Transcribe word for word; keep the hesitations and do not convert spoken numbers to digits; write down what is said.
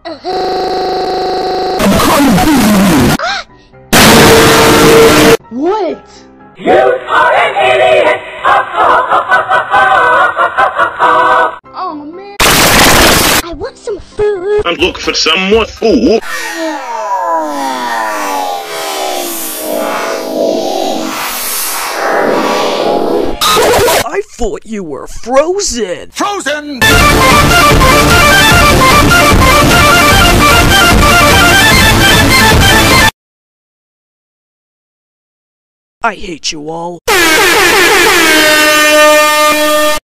What? You are an idiot! Oh man. I want some food. And look for some more food. I thought you were frozen! Frozen! I hate you all.